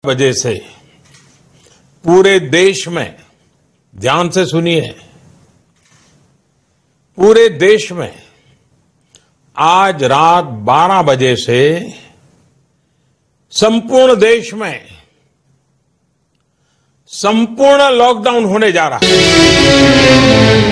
वजह से पूरे देश में, ध्यान से सुनिए, पूरे देश में आज रात 12 बजे से संपूर्ण देश में संपूर्ण लॉकडाउन होने जा रहा है।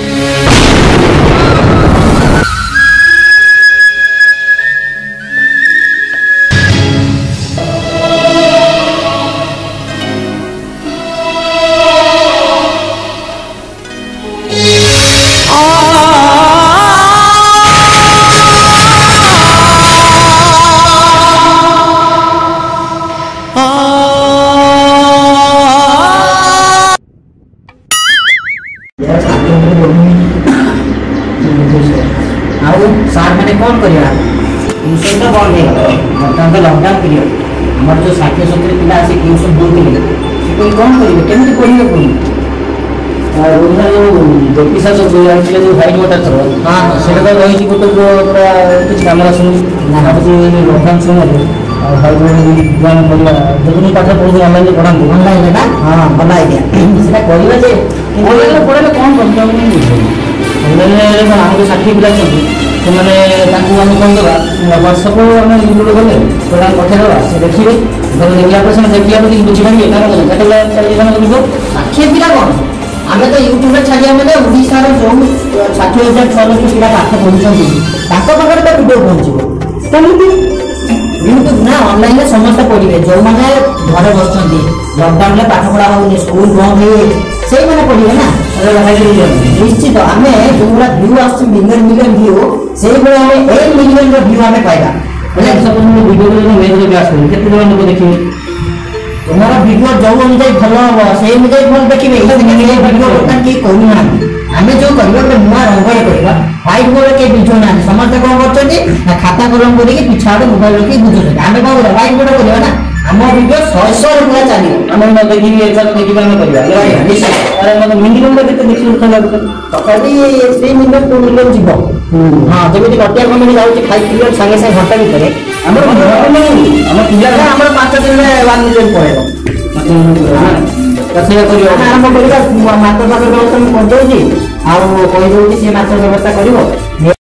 सार मैंने कौन कर ट्यूशन तो बंद हो तो लॉकडाउन पीरियड आम जो 60-70 पिला आसी ट्यूशन बोलते कोई कौन करेंगे केमती पढ़े पुणी ज्योतिषा जो व्हाइट बोर्ड थर हाँ से रही गोटे किसी कम लॉकडाउन समय व्हाइट बोर्ड जो पाठ पढ़ू ऑनलाइन पढ़ाते ऑनलाइन हाँ भल आइडिया से ऑनलाइन पढ़े कौन कर ऑनलाइन आम 60 पिला से कौन देवा व्हाट्सअप आम यूट्यूब गले प्रोग्राम पठेदेवा से देखिए देखला देखला बुझे चलिए 60 पिला कौन आम तो यूट्यूब छाड़िया मैंने ओडार जो 60,000-6,00,000 पिला पाठ पढ़ुं पाखे तो भिडियो पहुँच कमी यूट्यूब ना ऑनलाइन समस्त पढ़े जो मैंने घर बस लॉकडाउन में पाठ पढ़ा हो स्कूल बंद हुए से मैंने पढ़े ना निश्चित आम जो व्यू आस मिलियन व्यू से 1 मिलियन व्यू आम पाइबा वीडियो देखिए तुम्हारा वीडियो जो अनुजाई भल हम से अनुजाई भल देखिए वीडियो बर्तमान किए करूना आम जो कर नुआ रंगरे करवा व्हाइट बोर्ड के बुझो ना समस्त कौन कर खाता कलम करके पिछाड़ मोबाइल रखी बुझुचे आम कौन कर व्हाइट बोर्ड करवा ना आम वीडियो 100 रुपया चलिए आम देखिए देखिए आम करवा मिनिमम केते देखिए तथापि 3 मिलियन 2 मिलियन जीव हाँ जमी कटिया कमेटी जाऊँगी खाई पी सागे सागे घंटा भितर आम पिला आम 5 दिन में 1 मिलियन पड़ेगा आरंभ करवा मात्र व्यवस्था मुझे करदे सी मात्र व्यवस्था कर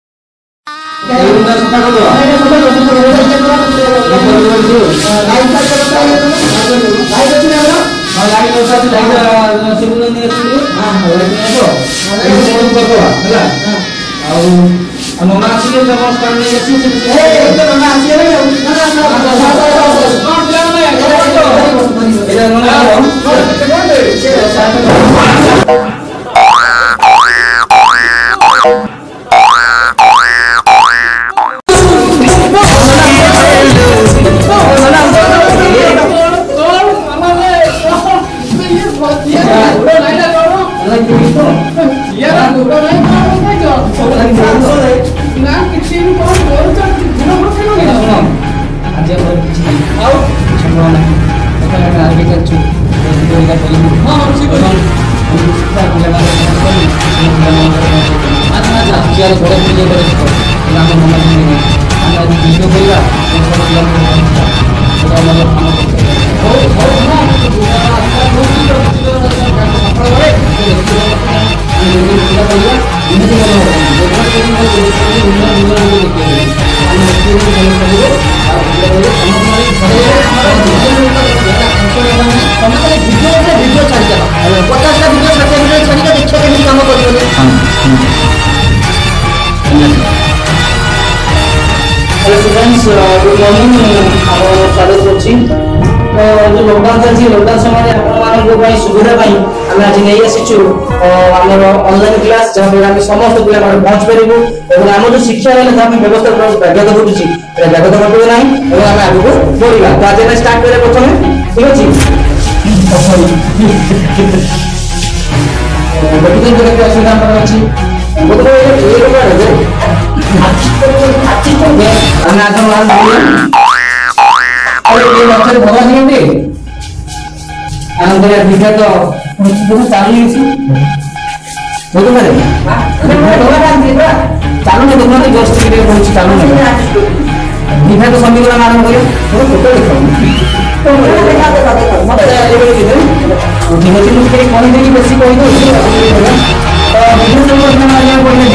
गुड मॉर्निंग स्वागत करछि तो जो लॉकडाउन चलछि लॉकडाउन समय आपण सुविधा आम आज नहीं आसीचु आम ऑनलाइन क्लास जहाँ पे आम समस्त पिला पहुंच पारू और आम जो शिक्षा व्यवस्था व्याघात घटुची व्याघात घटू ना और आम आगे बढ़ा तो आज स्टार्ट करें प्रथम ठीक अच्छे असुविधा अच्छी चालू समीकरण आरंभ कर ଠିକ୍ ଅଛି ମୁଁ ଟିକେ କହିଦେଇକି ବେଶୀ କହିଦେଉଛି ତ ବିଭିନ୍ନ ସବୁ ଯୋଜନା ଆଜ୍ଞା କହିଲେ